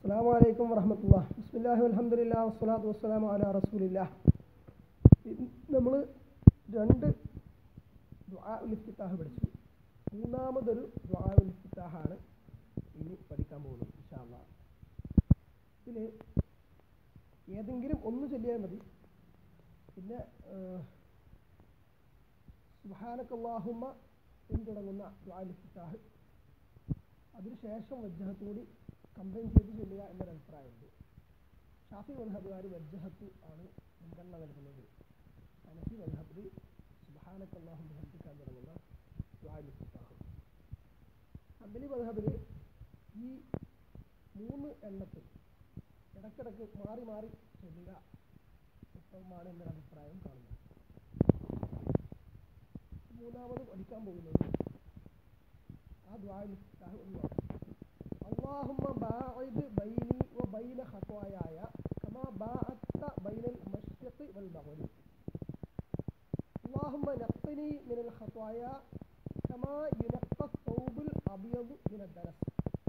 അസ്സലാമു അലൈക്കും വറഹ്മത്തുള്ളാഹി. ബിസ്മില്ലാഹി വൽഹംദുലില്ലാഹി വസ്സലാത്തു വസ്സലാമു അലാ റസൂലില്ലാഹ്. നമ്മൾ രണ്ട് ദുആഉൽ ഇഫ്തിതാഹ് പഠിച്ചു. മൂന്നാമതൊരു ദുആഉൽ ഇഫ്തിതാഹാണ് ഇനി പഠിക്കാൻ പോകുന്നത് ഇൻഷാ അല്ലാഹ്. ഇതിൽ ഏതെങ്കിലും ഒന്ന് ചൊല്ലിയാൽ മതി. പിന്നെ സുബ്ഹാനക്കല്ലാഹുമ്മ എന്ന് തുടങ്ങുന്ന ദുആഉൽ ഇഫ്തിതാഹ്, അതിനുശേഷം വജ്ജഹത്ത് കൂടി കമ്പൈൻ ചെയ്ത് ചൊല്ലുക എന്നൊരു അഭിപ്രായമുണ്ട്. ഷാഫി മദ്ഹബുകാർ വജ്ജഹത്ത് ആണ് മുൻഗണന നൽകുന്നത്. ഹനഫി മദ്ഹബിൽ സുബ്ഹാനക്കല്ലാഹുമ്മ ബിഹംദിക തുടങ്ങുന്ന ദുആഉൽ ഇഫ്തിതാഹ്. ഹംബലി മദ്ഹബിൽ ഈ മൂന്ന് എണ്ണത്തിൽ ഇടയ്ക്കിടയ്ക്ക് മാറി മാറി ചൊല്ലുക ഉത്തമമാണ് എന്നൊരു അഭിപ്രായം കാണുന്നു. മൂന്നാമത് പഠിക്കാൻ പോകുന്നത് ആ ദുആഉൽ ഇഫ്തിതാഹ് ഒന്ന് നോക്കാം. اللهم باعد بيني وبين خطاياي كما باعدت بين المشرق والمغرب. اللهم نقني من الخطايا كما ينقى الثوب الأبيض من الدنس.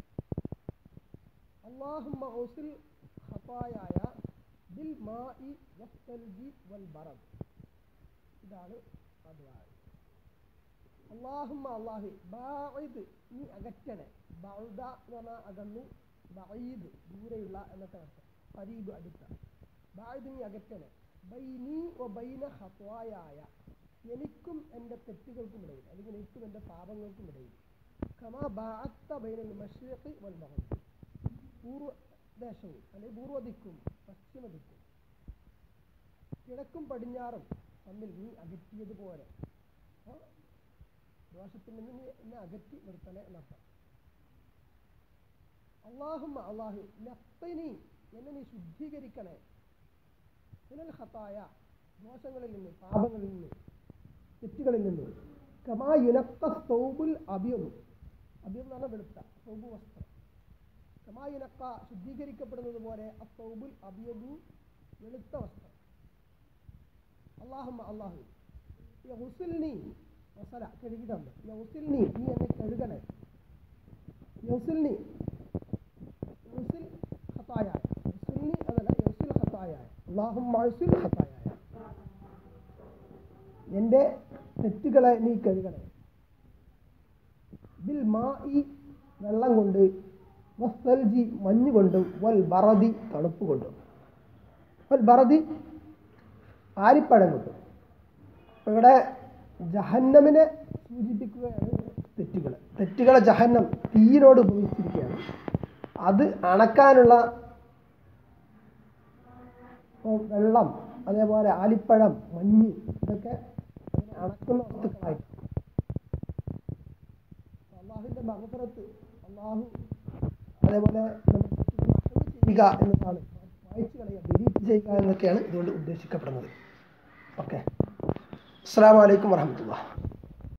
اللهم اغسل خطاياي بالماء والثلج والبرد. ഇതാണ് ആ ദുആ. അല്ലാഹുമ്മ അല്ലാഹു ബാഇദ് നീ അകറ്റണേ. ബഅദ എന്ന് പറഞ്ഞാൽ അകന്നു, ബഈദ് ദൂരെയുള്ള എന്നൊക്കെ അർത്ഥം. ഖരീബ് അടുത്ത. ബാഇദ് നീ അകറ്റണേ. ബൈനി വ ബൈന ഖത്വായായ എനിക്കും എൻ്റെ തെറ്റുകൾക്കും ഇടയിൽ, അല്ലെങ്കിൽ എനിക്കും എൻ്റെ പാപങ്ങൾക്കും ഇടയിൽ. കമാ ബഅദത ബൈനൽ മശ്രിഖി വൽ മഗ്രിബ് പൂർവദേശവും അല്ലെങ്കിൽ പൂർവദിക്കും പശ്ചിമദിക്കും കിഴക്കും പടിഞ്ഞാറും തമ്മിൽ നീ അകറ്റിയതുപോലെ ദോഷത്തിൽ നിന്ന് നീ എന്നെ അകറ്റി നിർത്തണേ എന്നർത്ഥം. അല്ലാഹുമ്മ അല്ലാഹു നഖ്നി എന്നെ നീ ശുദ്ധീകരിക്കണേ. മിനൽ ഖതായ ദോഷങ്ങളിൽ നിന്ന്, പാപങ്ങളിൽ നിന്ന്, തെറ്റുകളിൽ നിന്ന്. കമാ യുനഖ്ഖ സൗബുൽ അബിയദ്, അബിയദ് എന്ന് പറഞ്ഞാൽ വെളുത്ത സൗബ് വസ്ത്രം. കമാ യുനഖ്ഖ ശുദ്ധീകരിക്കപ്പെടുന്നത് പോലെ അസൗബുൽ അബിയദ് വെളുത്ത വസ്ത്രം. അല്ലാഹുമ്മ അല്ലാഹു യഗ്സിൽനി വസല കഴുകി തന്നു. യഗ്സിൽനി നീ എന്നെ കഴുകണേ. യഗ്സിൽനി യഗ്സിൽ ഖതായ, യഗ്സിൽനി അതല്ല യഗ്സിൽ ഖതായ. അല്ലാഹുമ്മ യഗ്സിൽ ഖതായ എൻ്റെ തെറ്റുകളെ നീ കഴുകണേ. ബിൽ മാഇ വെള്ളം കൊണ്ട്, വസ്സൽജി മഞ്ഞ് കൊണ്ടും, വൽ ബറദി തണുപ്പ് കൊണ്ടും. വൽ ബറദി ആരിപ്പഴം കൊണ്ടും. ഇവിടെ ജഹന്നമിനെ സൂചിപ്പിക്കുകയാണ് തെറ്റുകളെ ജഹന്നം തീയിനോട് ഉപയോഗിച്ചിരിക്കുകയാണ്. അത് അണക്കാനുള്ള വെള്ളം, അതേപോലെ ആലിപ്പഴം, മഞ്ഞ്, ഇതൊക്കെ അതിനെ അണക്കുന്ന വസ്തുക്കളായിട്ട് അള്ളാഹുവിൻ്റെ മഗ്ഫിറത്ത്, അള്ളാഹു അതേപോലെ ചെയ്യുക എന്നതാണ്, വായിച്ചു കളയുക, ഡിലീറ്റ് ചെയ്യുക എന്നൊക്കെയാണ് ഇതുകൊണ്ട് ഉദ്ദേശിക്കപ്പെടുന്നത്. ഓക്കെ, അസ്സലാമു അലൈക്കും വറഹ്മത്തുള്ളാഹി.